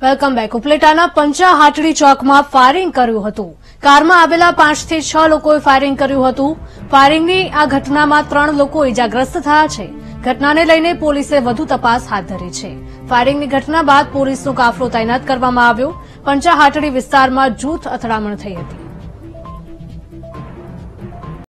Welcome back. ઉપલેટાના પંચા હાટડી ચોકમાં firing કર્યું હતું. કારમાં આવેલા 5 થી 6 લોકોએ ફાયરિંગ કર્યું હતું. ફાયરિંગની આ ઘટનામાં 3 લોકો ઇજાગ્રસ્ત થયા છે. ઘટનાને લઈને પોલીસે વધુ તપાસ હાથ ધરી છે. ફાયરિંગની ઘટના બાદ પોલીસનો કાફલો તૈનાત કરવામાં આવ્યો. પંચા હાટડી વિસ્તારમાં જૂથ અથડામણ થઈ હતી.